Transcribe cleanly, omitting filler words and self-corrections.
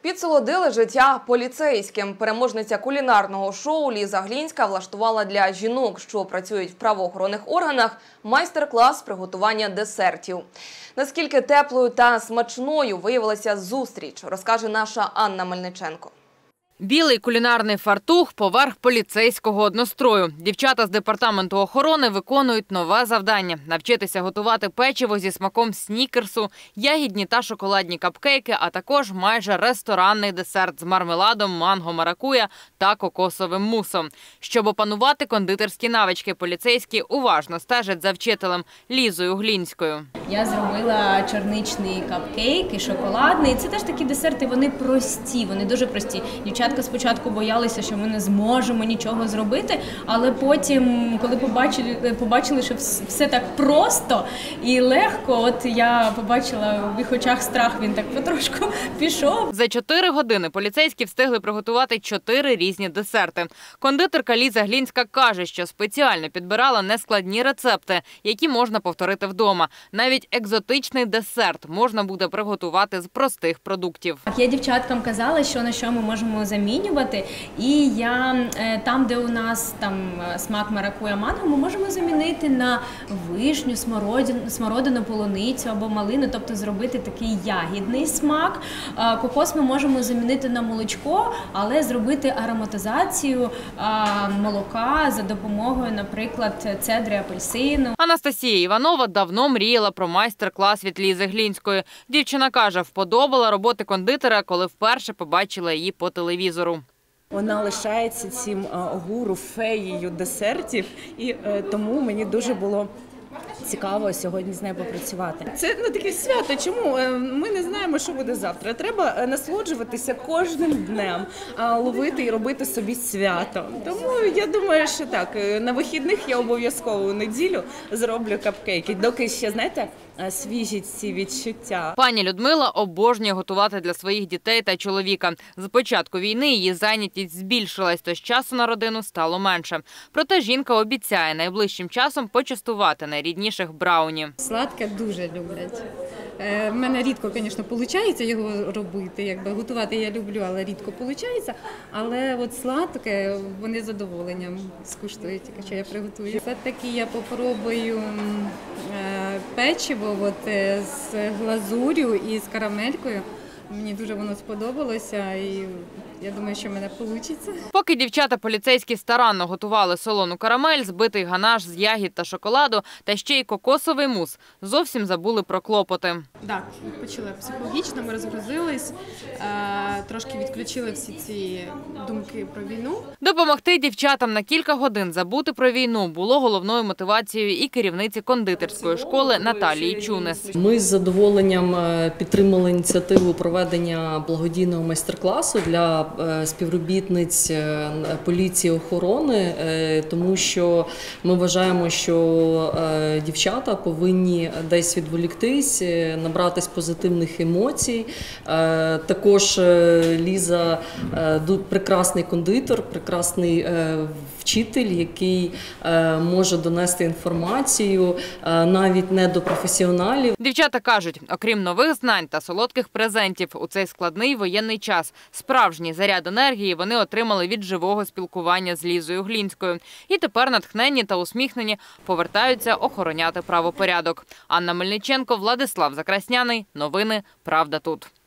Підсолодили життя поліцейським. Переможниця кулінарного шоу Ліза Глінська влаштувала для жінок, що працюють в правоохоронних органах, майстер-клас з приготування десертів. Наскільки теплою та смачною виявилася зустріч, розкаже наша Анна Мельниченко. Білий кулінарний фартух поверх поліцейського однострою. Дівчата з департаменту охорони виконують нове завдання – навчитися готувати печиво зі смаком снікерсу, ягідні та шоколадні капкейки, а також майже ресторанний десерт з мармеладом, манго-маракуя та кокосовим мусом. Щоб опанувати кондитерські навички, поліцейські уважно стежать за вчителем Лізою Глінською. Я зробила чорничний капкейк і шоколадний. Це теж такі десерти, вони прості, вони дуже прості. Дівчатка спочатку боялися, що ми не зможемо нічого зробити, але потім, коли побачили, що все так просто і легко, от я побачила в їх очах страх, він так потрошку пішов. За 4 години поліцейські встигли приготувати 4 різні десерти. Кондитерка Ліза Глінська каже, що спеціально підбирала нескладні рецепти, які можна повторити вдома. Навіть екзотичний десерт можна буде приготувати з простих продуктів. Я дівчаткам казала, що на що ми можемо замінювати, і я там, де у нас смак маракуя манго, ми можемо замінити на вишню, смородину, полуницю або малину, тобто зробити такий ягідний смак. Кокос ми можемо замінити на молочко, але зробити ароматизацію молока за допомогою, наприклад, цедри апельсину. Анастасія Іванова давно мріяла про майстер-клас від Лізи Глінської. Дівчина каже, вподобала роботи кондитера, коли вперше побачила її по телевізору. Вона лишається цим гуру, феєю десертів, і тому мені дуже було цікаво сьогодні з нею попрацювати. Це таке свято. Чому? Ми не знаємо, що буде завтра. Треба насолоджуватися кожним днем, ловити і робити собі свято. Тому я думаю, що так, на вихідних я обов'язково у неділю зроблю капкейки. Доки ще, знаєте, свіжі ці відчуття. Пані Людмила обожнює готувати для своїх дітей та чоловіка. З початку війни її зайнятість збільшилась, тож часу на родину стало менше. Проте жінка обіцяє найближчим часом почастувати найрідніших брауні. Сладке дуже люблять. В мене рідко, звісно, виходить його робити. Готувати я люблю, але рідко виходить. Але от сладке вони з задоволенням скуштують, якщо я приготую. Все-таки я попробую печиво з глазур'ю і з карамелькою. Мені дуже воно сподобалося і я думаю, що в мене вийде. Поки дівчата поліцейські старанно готували солону карамель, збитий ганаш з ягід та шоколаду та ще й кокосовий мус, зовсім забули про клопоти. Так, почали психологічно, ми розгрузились, трошки відключили всі ці думки про війну. Допомогти дівчатам на кілька годин забути про війну було головною мотивацією і керівниці кондитерської школи Наталії Чунес. Ми з задоволенням підтримали ініціативу проведення благодійного майстер-класу для співробітниць поліції охорони, тому що ми вважаємо, що дівчата повинні десь відволіктись, набратись позитивних емоцій. Також Ліза прекрасний кондитер, прекрасний вчитель, який може донести інформацію навіть не до професіоналів. Дівчата кажуть, окрім нових знань та солодких презентів, у цей складний воєнний час справжній заряд енергії вони отримали від живого спілкування з Лізою Глінською. І тепер натхненні та усміхнені повертаються охороняти правопорядок. Анна Мельниченко, Владислав Закрасняний. Новини «Правда тут».